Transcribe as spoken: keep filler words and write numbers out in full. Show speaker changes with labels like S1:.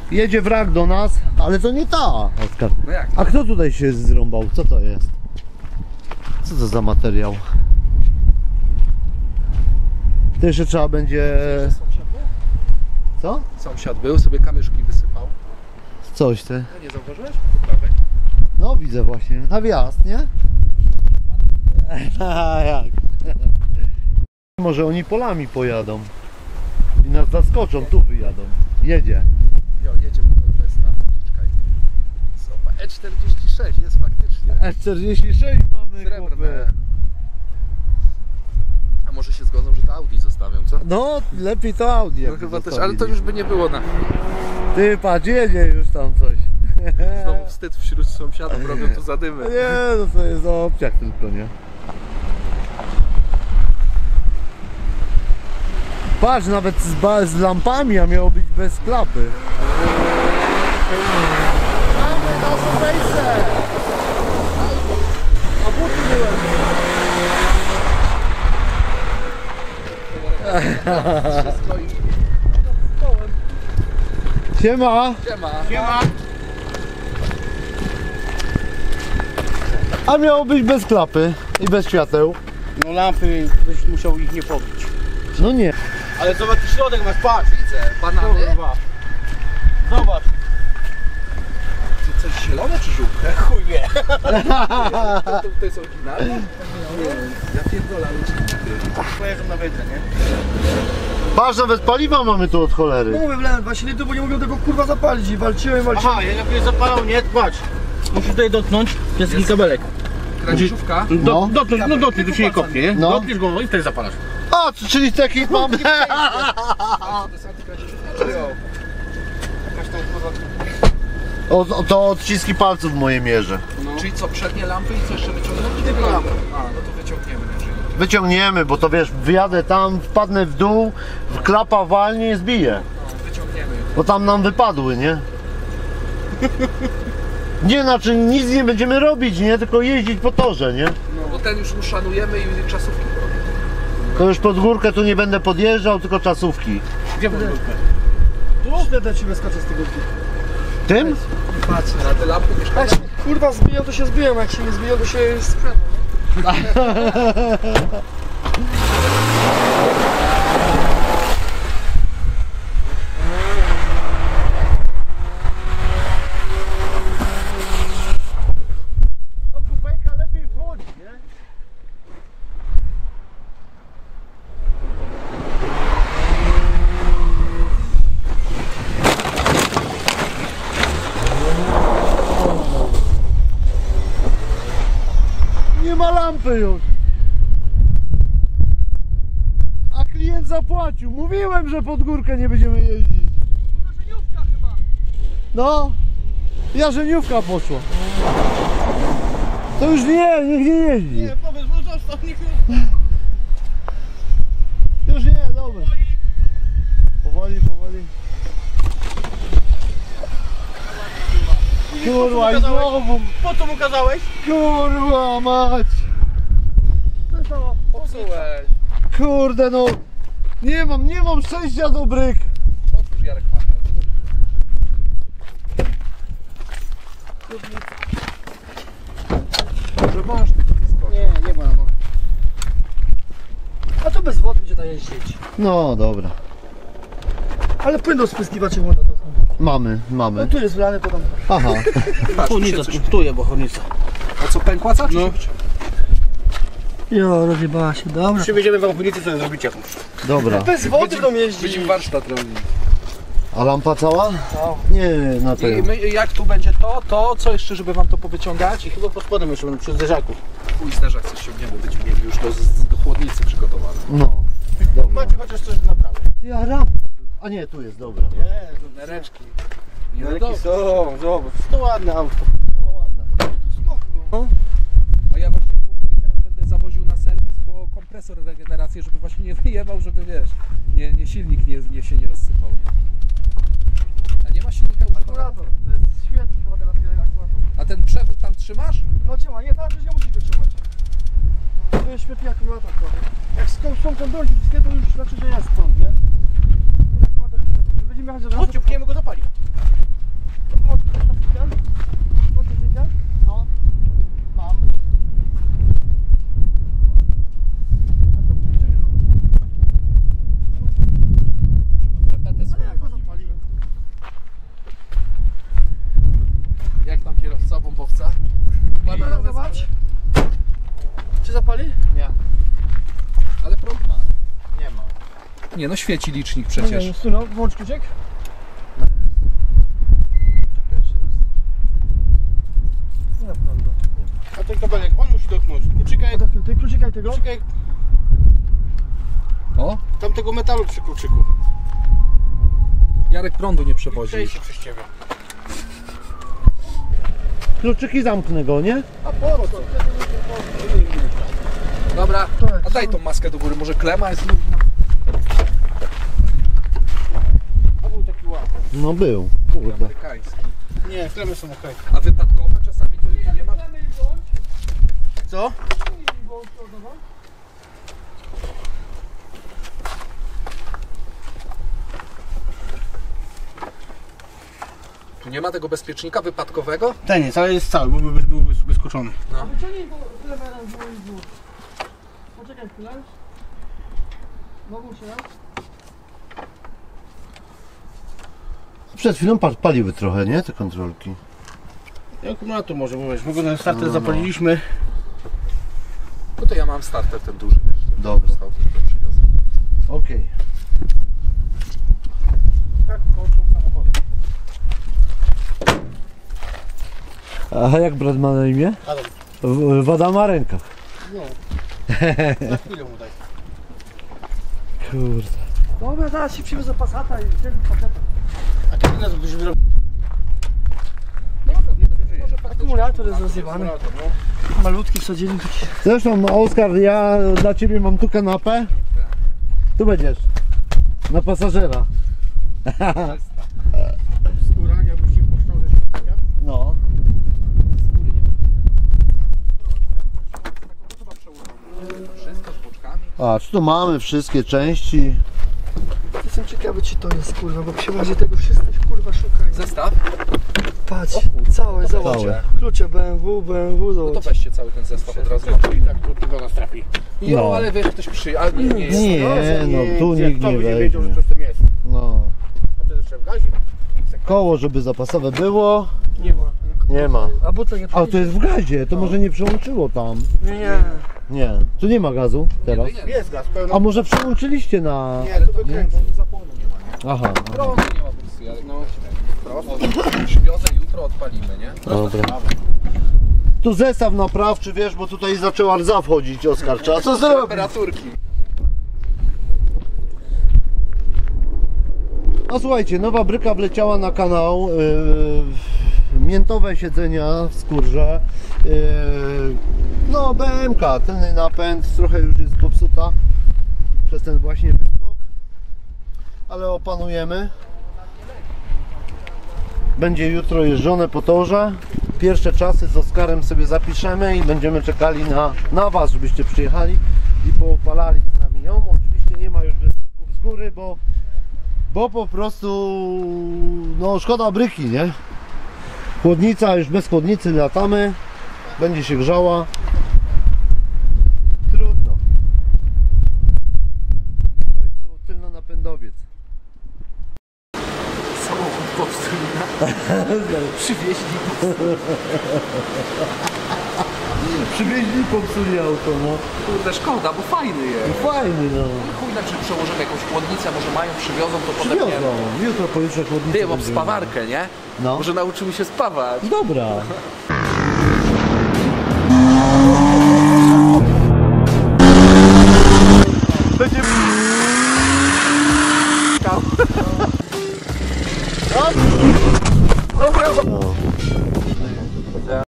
S1: jedzie wrak do nas, ale to nie ta, Oskar.
S2: No jak?
S1: A kto tutaj się zrąbał? Co to jest? Co to za materiał? To jeszcze trzeba będzie...
S2: Sąsiad był?
S1: Co?
S2: Sąsiad był, sobie kamyszki wysypał.
S1: Coś ty.
S2: No nie zauważyłeś? Po prawej.
S1: No widzę właśnie. Na wjazd, nie? A jak? Może oni polami pojadą. I nas zaskoczą, tu wyjadą. Jedzie.
S2: Jo, jedzie, bo to jest ta uliczka. Zobacz, E czterdzieści sześć jest faktycznie.
S1: E czterdzieści sześć mamy,
S2: Srebrne.
S1: chłopy.
S2: A może się zgodzą, że to Audi zostawią, co?
S1: No, lepiej to Audi.
S2: No chyba też, ale to już by nie było na...
S1: Ty patrz, jedzie już tam coś.
S2: Znowu wstyd wśród sąsiadów, robią tu zadymy.
S1: Nie, no to jest obciach tylko, nie? Patrz, nawet z, ba z lampami, a miało być bez klapy. Mamy naszą wejście! A buty byłem. Siema!
S2: Siema.
S3: Siema.
S1: A miało być bez klapy i bez świateł.
S3: No lampy, byś musiał ich nie pobić.
S1: No nie.
S3: Ale zobacz, ty środek masz, patrz.
S2: Widzę, banany.
S3: Kurwa. Zobacz.
S2: Czy coś zielone czy żółte?
S3: Chuj wie.
S2: To, to, to jest oryginalne? Nie wiem, ja pierdolę, ale czy
S3: Pojeżdżam na wędrę, nie?
S1: Patrz, nawet paliwa mamy tu od
S4: No
S1: cholery.
S4: mówię, wlałem dwa litry, bo nie mogłem tego kurwa zapalić i walczyłem, walczyłem.
S3: Aha, ja lepiej zapalał, nie? Patrz. Musisz tutaj dotknąć, jest taki kabelek.
S2: kręciciówka?
S3: Do,
S1: No.
S3: dotknąć, no dotknij, to się nie kopnie, nie?
S1: No.
S3: Dotkniesz go, no i wtedy zapalasz.
S1: A, czyli taki mamy.
S2: To jest antykręciciówka, czy jo?
S3: Jakaś tam kurwa...
S1: O, o, to odciski palców moje mierze.
S2: Czyli co, przednie lampy i co jeszcze wyciągnąć?
S3: Tylko lampy.
S2: A, no to wyciągniemy. Jeżeli...
S1: Wyciągniemy, bo to wiesz, wyjadę tam, wpadnę w dół, klapa walnie i zbije.
S2: No, wyciągniemy.
S1: Bo tam nam wypadły, nie? Nie, znaczy nic nie będziemy robić, nie? Tylko jeździć po torze, nie?
S2: No, bo ten już uszanujemy i czasówki robimy.
S1: To już pod górkę tu nie będę podjeżdżał, tylko czasówki.
S3: Gdzie podróżkę?
S4: Tu wtedy ci wyskoczę z tego dnia.
S1: Tym?
S4: Patrz.
S2: Na te lampy mieszkania.
S4: Jak się kurwa zbiją, to się zbiją, jak się nie zbiją, to się sprzedam.
S1: No kupejka lepiej wchodzi, nie? Nie ma lampy już. A klient zapłacił. Mówiłem, że pod górkę nie będziemy jeździć.
S4: Żeniówka chyba.
S1: No, jarzeniówka poszła. To już nie, niech nie jeździ.
S3: Nie, powiedz, bo zostaw, niech...
S1: Już nie, dobra. Powoli, powoli. Kurwa, i znowu.
S3: Po co mu kazałeś?
S1: Kurwa mać.
S2: Popsułeś.
S1: Kurde no. Nie mam, nie mam szczęścia do bryk.
S2: Otwórz Jarek machę. Może masz tylko wyskoczyć.
S4: Nie, nie ma no. A to bez wody będzie ta jeździć.
S1: No dobra.
S4: Ale płyn do spryskiwaczy woda to tam.
S1: Mamy,
S4: No
S1: mamy.
S4: tu jest wlany, to tam.
S1: Aha.
S3: Chornica, tuję, bo chornica.
S2: A co, pękła ca?
S3: No.
S4: Jo, rozjebała się, dobra.
S3: Przywieziemy wam chornicę, co zrobicie jakąś.
S1: Dobra.
S4: Bez wody tam jeździ.
S2: Będziemy warsztat robić.
S1: A lampa cała? Nie, na to.
S2: I my, jak tu będzie to, to, co jeszcze, żeby wam to powyciągać?
S3: I chyba pod spodem jeszcze będą przy zderzaku.
S2: Chuj zderzak coś ściągniemy, będziemy mieli już do, do chłodnicy przygotowane.
S1: No. Dobra.
S3: Macie chociaż coś naprawy.
S1: Ja rampa. A nie, tu jest dobra.
S3: Nie,
S2: Nereczki.
S3: Nereki są, zobacz. To ładne auto.
S1: No ładne.
S2: A ja właśnie mój teraz będę zawoził na serwis, bo kompresor regenerację, żeby właśnie nie wyjebał, żeby wiesz, nie, nie silnik nie, nie się nie rozsypał, nie? A nie ma silnika używanego?
S4: Akumulator, to jest świetny woda na tego akumulator.
S2: A ten przewód tam trzymasz?
S4: No trzyma, nie, tam też nie musi go trzymać. To jest świetny akumulator trochę. Jak są, są ten dość wszystkie, to już znaczy, że jest prąd, nie? Ten akumulator jest świetny. Będziemy jechać za
S3: Chodźcie, pchniemy go do pali.
S4: Dobra, zobacz. Czy zapali?
S3: Nie,
S2: Ale prąd ma.
S3: nie ma.
S2: Nie no, świeci licznik
S4: No nie,
S2: przecież.
S4: jest tu, no. Włącz kluczyk. Nie ma prądu.
S3: A ten kabelek, on musi dotknąć. Kluczykaj,
S4: Odepnij, ty kluczykaj tego.
S3: kluczykaj
S2: O,
S3: tamtego metalu przy kluczyku.
S2: Jarek prądu nie przewozi.
S3: Przejdzie się przez ciebie.
S1: Kluczyki zamknę go, nie?
S3: A po co?
S2: Dobra,
S4: Tak,
S2: a daj
S4: co?
S2: tą maskę do góry, może klema jest nudna.
S3: A był taki łap.
S1: No był, kurde.
S2: Amerykański.
S3: Nie, klemy są okej.
S2: A wypadkowe czasami to nie ma?
S3: Co?
S2: Tu nie ma tego bezpiecznika wypadkowego?
S3: Ten jest, ale jest cały, bo byłby był wyskoczony.
S4: Wyciągnij go tyle meran z moich dwóch. Poczekaj chwilę. Mogą się raz.
S1: Przed chwilą pa- paliły trochę, nie? Te kontrolki.
S3: I akumulator może, bo wiesz, my go na starter
S1: No, no.
S3: zapaliliśmy.
S2: No to ja mam starter ten duży, wiesz.
S1: Dobra.
S2: Stał, tylko przywiozę.
S1: Okej.
S3: Tak kończą samochody.
S1: A jak brat ma na imię?
S3: Adam,
S1: W- Woda ma rękach.
S3: no. Na chwilę mu daj.
S1: Kurde.
S4: Dobra, zaraz się przywiozę Passata i wtedy paketa.
S3: A ty ile byś wyrobił?
S2: Może faktycznie
S4: Akumulator jest rozjebany.
S3: No.
S4: Malutki wsadzili taki.
S1: Zresztą, no, Oskar, ja dla ciebie mam tu kanapę. Tu będziesz. Na pasażera.
S3: Skóra, jakbyś się puszczał ze środka.
S1: No.
S2: Wszystko z boczkami.
S1: A, czy tu mamy wszystkie części?
S4: Jestem ciekawy, czy to jest kurwa, bo przy razie tego wszystko kurwa szukaj.
S2: Zestaw?
S4: Patrz, całe, zobacz.
S1: Całe.
S4: Klucze B M W, B M W,
S2: No to
S4: zobacz.
S2: weźcie cały ten zestaw od razu.
S3: I tak tu tylko nas trafi.
S2: Jo,
S1: No.
S2: ale wiesz, ktoś przy... Ale nie, nie jest.
S1: Nie, no tu
S3: jak
S1: nikt
S3: to
S1: nie
S3: by wiedział, że
S1: weźmie.
S3: coś tam jest.
S1: No.
S3: A to jeszcze w gazie.
S1: Koło, żeby zapasowe było.
S4: Nie ma.
S1: Nie ma.
S4: A butle nie
S1: A to jest w gazie, to może nie przełączyło tam.
S4: Nie, nie.
S1: Nie, tu nie ma gazu teraz.
S2: Nie,
S3: Jest gaz, pełno.
S1: A może przełączyliście na...
S3: Nie, to wykręci.
S2: zapłonu nie ma, nie?
S1: Aha.
S2: Prądu nie ma po prostu, Jarek. No, przywiozę jutro, odpalimy, nie?
S1: Dobra. Tu zestaw naprawczy, wiesz, bo tutaj zaczęła rdza wchodzić, Oskar. Trzeba co zrobić?
S2: Temperaturki.
S1: No słuchajcie, nowa bryka wleciała na kanał. Yy, miętowe siedzenia w skórze. Yy, no B M K, tylny napęd, trochę już jest popsuta przez ten właśnie wyskok. Ale opanujemy. Będzie jutro jeżdżone po torze. Pierwsze czasy z Oskarem sobie zapiszemy i będziemy czekali na, na Was, żebyście przyjechali i poopalali z nami ją. Oczywiście nie ma już wyskoków z góry, bo, bo po prostu no szkoda bryki, nie? Chłodnica, już bez chłodnicy latamy. Będzie się grzała. Trudno. W końcu tylnonapędowiec.
S2: Samochód popsuł. Przywieźli.
S1: Przywieźli, popsuli auto, no.
S2: Kurde, szkoda, bo fajny jest.
S1: Fajny, no.
S2: Chuj, znaczy przełożymy jakąś chłodnicę, może mają, przywiozą, to
S1: Przywiozą.
S2: podepniemy.
S1: Jutro, pojutrze chłodnicę
S2: Ty, mam
S1: będziemy
S2: spawarkę, nie?
S1: No.
S2: Może nauczymy się spawać.
S1: Dobra.